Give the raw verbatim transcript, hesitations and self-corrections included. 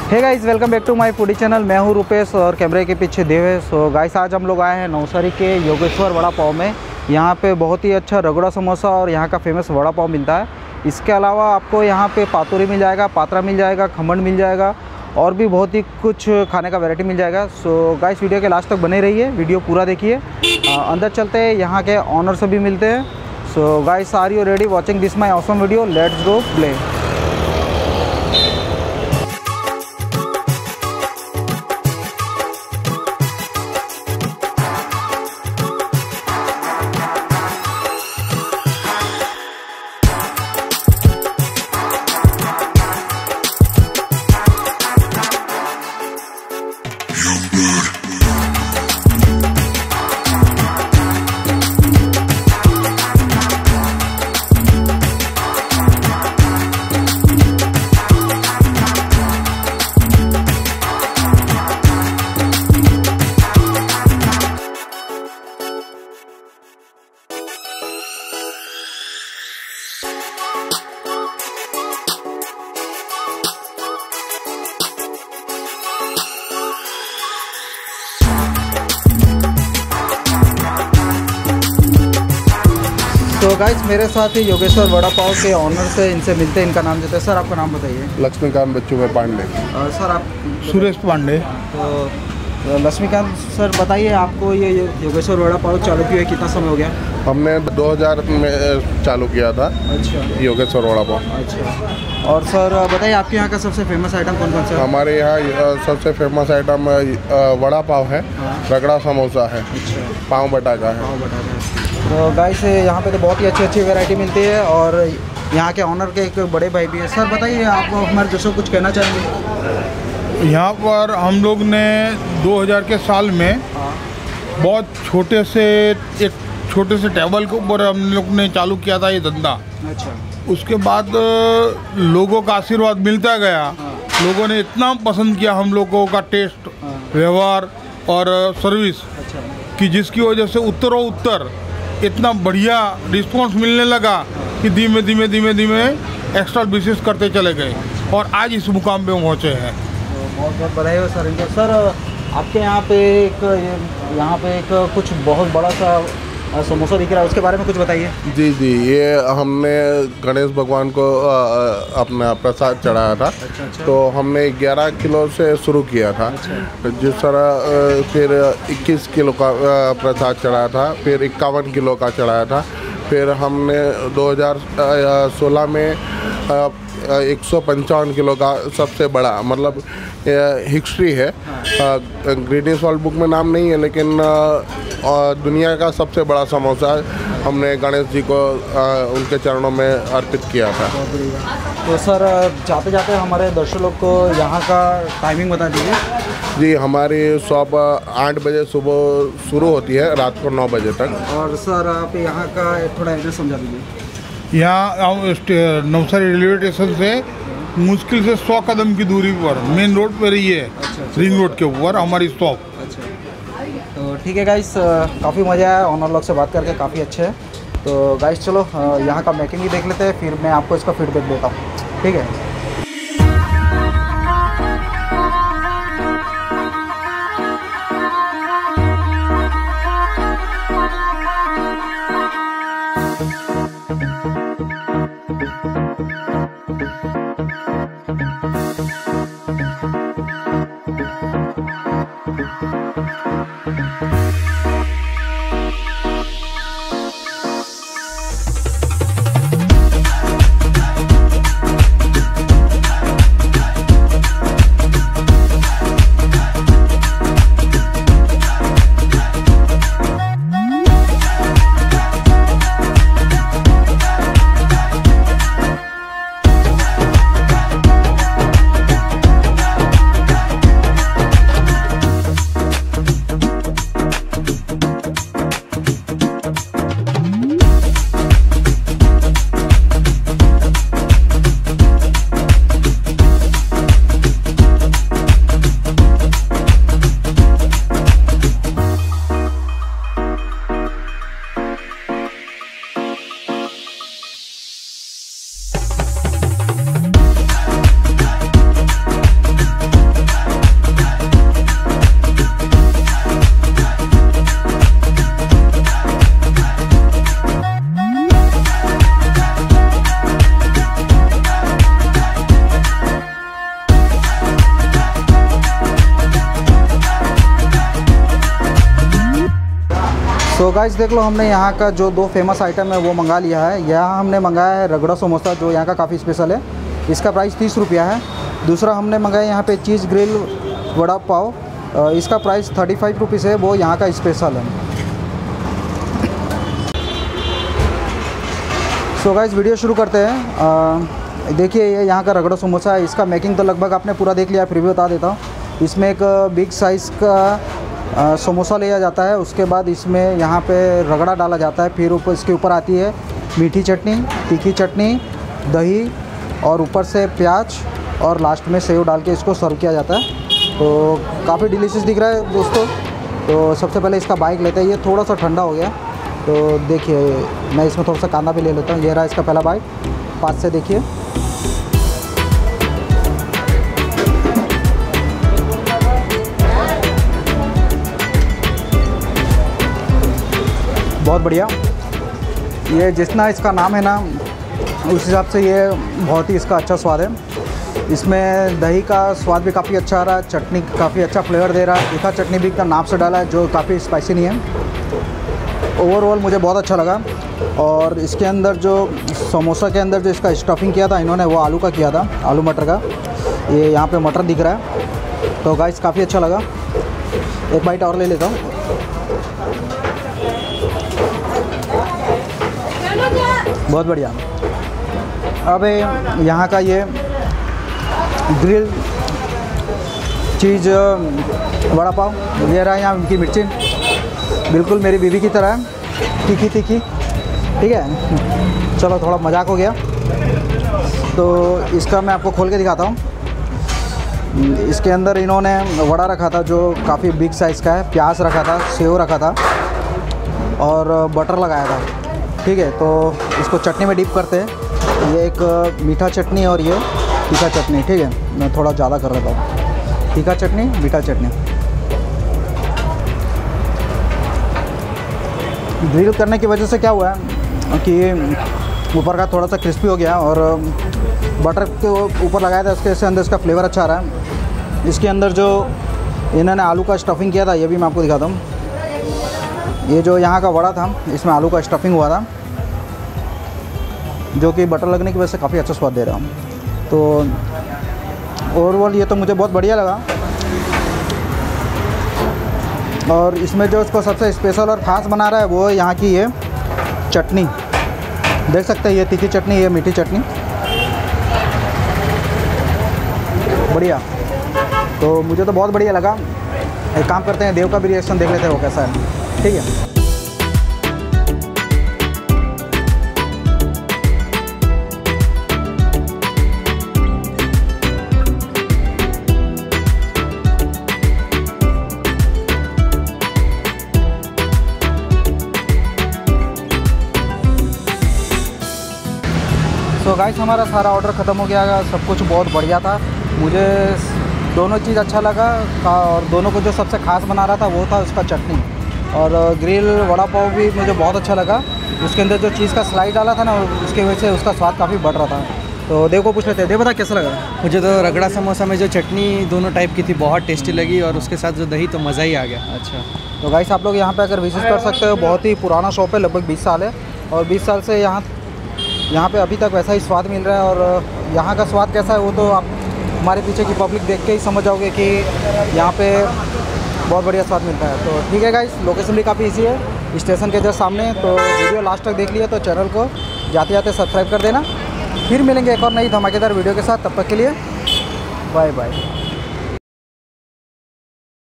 Hey guys, welcome back to my foodie channel. मैं हूं रुपेश और कैमरे के पीछे देव है। सो गाइस, आज हम लोग आए हैं नवसारी के योगेश्वर वड़ा पाव में। यहां पे बहुत ही अच्छा रगड़ा समोसा और यहां का फेमस वड़ा पाव मिलता है। इसके अलावा आपको यहां पे पातुरी मिल जाएगा, पात्रा मिल जाएगा, खमण मिल जाएगा और भी बहुत ही कुछ खाने का वैरायटी मिल जाएगा। सो गाइस, वीडियो के लास्ट तक बने रहिए, वीडियो पूरा देखिए। अंदर चलते हैं, यहाँ के ऑनर से भी मिलते हैं। So guys, are you ready watching this my awesome video? Let's go play. तो गाइस, मेरे साथ ही योगेश्वर वड़ा पाव के ऑनर से इनसे मिलते हैं, इनका नाम देते हैं। सर, आपका नाम बताइए। लक्ष्मीकांत बच्चू में पांडे। सर, आप? सुरेश पांडे। तो लक्ष्मीकांत सर, बताइए, आपको ये योगेश्वर वड़ा पाव चालू किए कितना समय हो गया? हमने दो हज़ार में चालू किया था। अच्छा। योगेश्वर वड़ा पाव। अच्छा। और सर बताइए, आपके यहाँ का सबसे फेमस आइटम कौन कौन सा है? हमारे यहाँ सबसे फेमस आइटम वड़ा पाव है, रगड़ा समोसा है, पाव बटा का है। पाव बटा का। तो गाइस, यहाँ पे तो बहुत ही अच्छी अच्छी वैरायटी मिलती है और यहाँ के ऑनर के एक बड़े भाई भी है। सर बताइए, आप हमारे दोस्तों कुछ कहना चाहेंगे? यहाँ पर हम लोग ने दो हज़ार के साल में बहुत छोटे से एक छोटे से टेबल के ऊपर हम लोग ने चालू किया था ये धंधा। अच्छा। उसके बाद लोगों का आशीर्वाद मिलता गया। लोगों ने इतना पसंद किया हम लोगों का टेस्ट, व्यवहार और सर्विस। अच्छा। कि जिसकी वजह से उत्तरों उत्तर इतना बढ़िया रिस्पांस मिलने लगा कि धीमे धीमे धीमे धीमे एक्स्ट्रा बिजनेस करते चले गए और आज इस मुकाम पे पहुँचे हैं। तो बहुत बहुत बधाई हो सर इनको। सर, आपके यहाँ पे एक यहाँ पे एक कुछ बहुत बड़ा सा समोसा दिख रहा है, उसके बारे में कुछ बताइए। जी जी ये हमने गणेश भगवान को अपना प्रसाद चढ़ाया था। अच्छा, अच्छा। तो हमने ग्यारह किलो से शुरू किया था। अच्छा। जिस तरह फिर इक्कीस किलो का प्रसाद चढ़ाया था, फिर इक्यावन किलो का चढ़ाया था, फिर हमने दो हज़ार सोलह में एक सौ पंचावन किलो का सबसे बड़ा, मतलब हिस्ट्री है, गिनीज वर्ल्ड बुक में नाम नहीं है, लेकिन दुनिया का सबसे बड़ा समोसा हमने गणेश जी को उनके चरणों में अर्पित किया था। तो सर, जाते जाते हमारे दर्शकों को यहाँ का टाइमिंग बता दीजिए। जी, हमारी शॉप आठ बजे सुबह शुरू होती है, रात को नौ बजे तक। और सर, आप यहाँ का थोड़ा एड्रेस समझा दीजिए। यहाँ नवसारी रेलवे स्टेशन से मुश्किल से सौ कदम की दूरी पर मेन रोड पर ही है। अच्छा, अच्छा। रिंग रोड के ऊपर हमारी शॉप। अच्छा। तो ठीक है गाइस, काफ़ी मज़ा आया, ऑनर लोग से बात करके काफ़ी अच्छे है। तो गाइस, चलो यहाँ का मेकिंग भी देख लेते हैं, फिर मैं आपको इसका फीडबैक देता हूँ। ठीक है। तो गाइस देख लो, हमने यहाँ का जो दो फेमस आइटम है वो मंगा लिया है। यहाँ हमने मंगाया है रगड़ा समोसा, जो यहाँ का काफ़ी स्पेशल है। इसका प्राइस तीस रुपया है। दूसरा हमने मंगाया यहाँ पे चीज़ ग्रिल वड़ा पाव, इसका प्राइस थर्टी फाइव रुपीज़ है, वो यहाँ का स्पेशल है। सो गाइस वीडियो शुरू करते हैं। देखिए ये यहाँ का रगड़ा समोसा है। इसका मेकिंग तो लगभग आपने पूरा देख लिया है, फिर भी बता देता हूँ। इसमें एक बिग साइज़ का समोसा लिया जाता है, उसके बाद इसमें यहाँ पे रगड़ा डाला जाता है, फिर ऊपर इसके ऊपर आती है मीठी चटनी, तीखी चटनी, दही और ऊपर से प्याज और लास्ट में सेव डाल के इसको सर्व किया जाता है। तो काफ़ी डिलीशियस दिख रहा है दोस्तों। तो सबसे पहले इसका बाइक लेते हैं। ये थोड़ा सा ठंडा हो गया, तो देखिए मैं इसमें थोड़ा सा कांदा भी ले लेता हूँ। ये रहा इसका पहला बाइट, पास से देखिए। बहुत बढ़िया। ये जितना इसका नाम है ना, उस हिसाब से ये बहुत ही इसका अच्छा स्वाद है। इसमें दही का स्वाद भी काफ़ी अच्छा आ रहा है, चटनी काफ़ी अच्छा फ्लेवर दे रहा है। तीखा चटनी भी एकदम नाप से डाला है, जो काफ़ी स्पाइसी नहीं है। ओवरऑल मुझे बहुत अच्छा लगा। और इसके अंदर जो समोसा के अंदर जो इसका स्टफिंग किया था इन्होंने, वो आलू का किया था, आलू मटर का। ये यहाँ पे मटर दिख रहा है। तो गाइस काफ़ी अच्छा लगा। एक बाइट और ले लेता हूँ। बहुत बढ़िया। अब यहाँ का ये ग्रिल चीज़ वड़ा पाव, ये रहा यहाँ उनकी मिर्ची, बिल्कुल मेरी बीवी की तरह है, तीखी तीखी। ठीक है, चलो थोड़ा मजाक हो गया। तो इसका मैं आपको खोल के दिखाता हूँ। इसके अंदर इन्होंने वड़ा रखा था जो काफ़ी बिग साइज़ का है, प्याज रखा था, सेव रखा था और बटर लगाया था। ठीक है, तो इसको चटनी में डिप करते हैं। ये एक मीठा चटनी और ये तीखा चटनी। ठीक है, मैं थोड़ा ज़्यादा कर रहा था। तीखा चटनी, मीठा चटनी। ग्रिल करने की वजह से क्या हुआ है कि ऊपर का थोड़ा सा क्रिस्पी हो गया और बटर के ऊपर लगाया था, उसके अंदर इसका फ्लेवर अच्छा आ रहा है। इसके अंदर जो इन्होंने आलू का स्टफिंग किया था, ये भी मैं आपको दिखाता हूँ। ये जो यहाँ का वड़ा था, इसमें आलू का स्टफिंग हुआ था, जो कि बटर लगने की वजह से काफ़ी अच्छा स्वाद दे रहा हूँ। तो ओवरऑल ये तो मुझे बहुत बढ़िया लगा। और इसमें जो इसको सबसे स्पेशल और ख़ास बना रहा है वो यहाँ की ये चटनी, देख सकते हैं। ये तीखी चटनी, ये मीठी चटनी, बढ़िया। तो मुझे तो बहुत बढ़िया लगा। एक काम करते हैं, देव का भी रिएक्शन देख लेते हैं वो कैसा है। ठीक है। तो गाइस हमारा सारा ऑर्डर ख़त्म हो गया। सब कुछ बहुत बढ़िया था। मुझे दोनों चीज़ अच्छा लगा और दोनों को जो सबसे ख़ास बना रहा था वो था उसका चटनी। और ग्रिल वड़ा पाव भी मुझे बहुत अच्छा लगा। उसके अंदर जो चीज़ का स्लाइड डाला था ना, उसकी वजह से उसका स्वाद काफ़ी बढ़ रहा था। तो देव को पूछ लेते हैं, देव बता कैसा लगा? मुझे तो रगड़ा समोसा में जो चटनी दोनों टाइप की थी बहुत टेस्टी लगी, और उसके साथ जो दही तो मज़ा ही आ गया। अच्छा, तो गाइस आप लोग यहाँ पे अगर विजिट कर सकते हो। बहुत ही पुराना शॉप है, लगभग बीस साल है और बीस साल से यहाँ यहाँ पे अभी तक वैसा ही स्वाद मिल रहा है। और यहाँ का स्वाद कैसा है वो तो आप हमारे पीछे की पब्लिक देख के ही समझ जाओगे कि यहाँ पे बहुत बढ़िया स्वाद मिलता है। तो ठीक है गाइस, लोकेशन भी काफ़ी इजी है, स्टेशन के जस्ट सामने। तो वीडियो लास्ट तक देख लिया तो चैनल को जाते जाते सब्सक्राइब कर देना। फिर मिलेंगे एक और नई धमाकेदार वीडियो के साथ। तब तक के लिए बाय बाय।